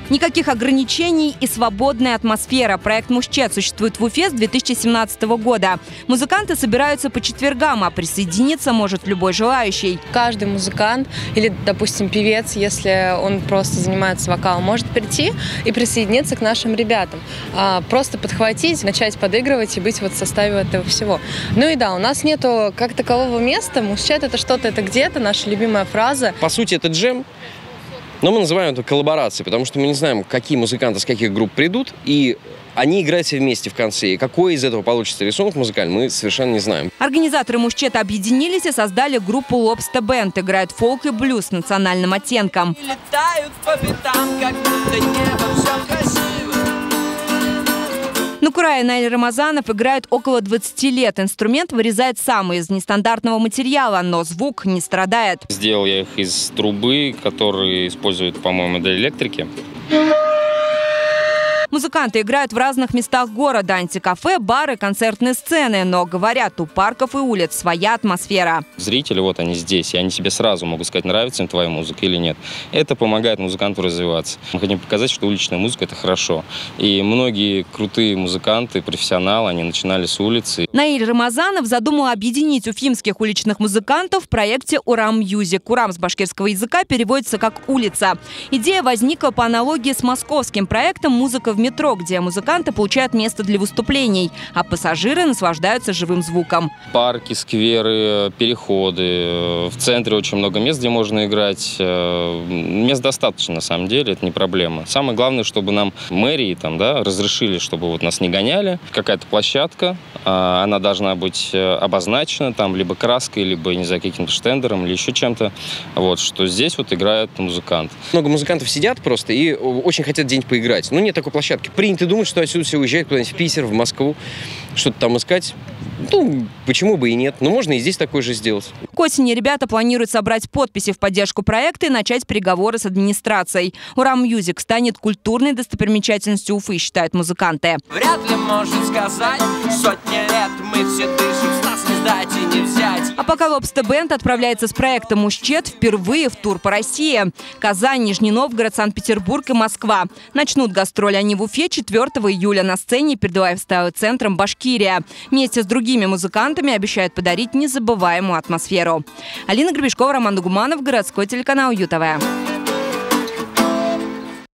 Никаких ограничений и свободная атмосфера. Проект «Мужчет» существует в Уфе с 2017 года. Музыканты собираются по четвергам, а присоединиться может любой желающий. Каждый музыкант или, допустим, певец, если он просто занимается вокалом, может прийти и присоединиться к нашим ребятам. Просто подхватить, начать подыгрывать и быть вот в составе этого всего. Ну и да, у нас нету как такового места. «Мужчет» — это что-то, это где-то, наша любимая фраза. По сути, это джем. Но мы называем это коллаборацией, потому что мы не знаем, какие музыканты с каких групп придут, и они играют все вместе в конце. И какой из этого получится рисунок музыкальный, мы совершенно не знаем. Организаторы «Мужчета» объединились и создали группу «Lobster Band». Играют фолк и блюз с национальным оттенком. Летают по пятам, как будто небо все красиво. Нукурай Наиль Рамазанов играет около 20 лет. Инструмент вырезает сам из нестандартного материала, но звук не страдает. Сделал я их из трубы, которые используют, по-моему, для электрики. Музыканты играют в разных местах города. Антикафе, бары, концертные сцены. Но, говорят, у парков и улиц своя атмосфера. Зрители, вот они здесь, и они тебе сразу могут сказать, нравится им твоя музыка или нет. Это помогает музыканту развиваться. Мы хотим показать, что уличная музыка – это хорошо. И многие крутые музыканты, профессионалы, они начинали с улицы. Наиль Рамазанов задумал объединить уфимских уличных музыкантов в проекте «Урам Мьюзик». «Урам» с башкирского языка переводится как «улица». Идея возникла по аналогии с московским проектом «Музыка в метро», где музыканты получают место для выступлений, а пассажиры наслаждаются живым звуком. Парки, скверы, переходы. В центре очень много мест, где можно играть. Мест достаточно, на самом деле, это не проблема. Самое главное, чтобы нам мэрии разрешили, чтобы вот нас не гоняли. Какая-то площадка, она должна быть обозначена там либо краской, либо, не знаю, каким-то штендером или еще чем-то. Вот, что здесь вот играет музыкант. Много музыкантов сидят просто и очень хотят где-нибудь поиграть. Но нет такой площадки. Принято думать, что отсюда все уезжают куда-нибудь в Питер, в Москву, что-то там искать. Ну, почему бы и нет. Но можно и здесь такое же сделать. К осени ребята планируют собрать подписи в поддержку проекта и начать переговоры с администрацией. «Урам Мьюзик» станет культурной достопримечательностью Уфы, считают музыканты. Вряд ли может сказать, сотни лет мы все дышим, с нас не сдать и не взять. А пока Lobster Band отправляется с проектом «Мужчет» впервые в тур по России. Казань, Нижний Новгород, Санкт-Петербург и Москва. Начнут гастроли они в Уфе 4 июля на сцене перед лайфстайл-центром «Башкирия». Вместе с другими музыкантами обещают подарить незабываемую атмосферу. Алина Гребешкова, Роман Дугуманов, городской телеканал ЮТВ.